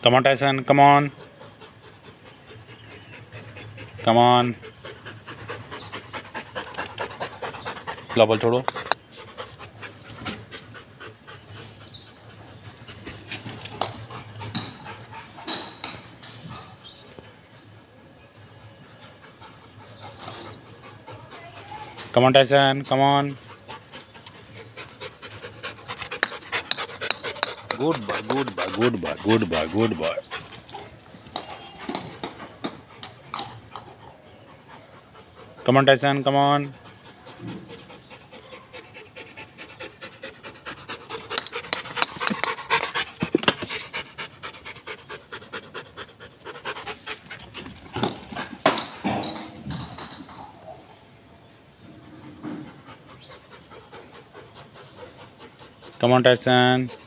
Come on, Tyson. Come on. Come on. Ball छोड़ो. Come on, Tyson. Come on. Good boy. Good boy. Good boy. Good boy. Good boy. Come on, Tyson. Come on. Come on, Tyson.